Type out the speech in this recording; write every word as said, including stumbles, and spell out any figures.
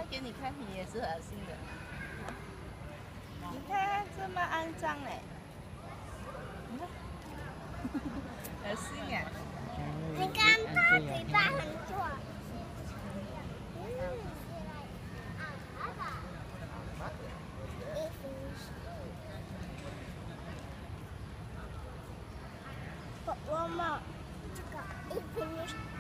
给你看，你也是恶心的。你看这么肮脏哎，你看，恶心啊！ 你看它嘴巴很短。我妈，这个一 finish。